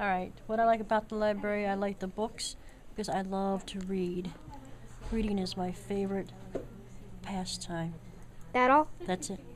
All right. What I like about the library, I like the books because I love to read. Reading is my favorite pastime. That all? That's it.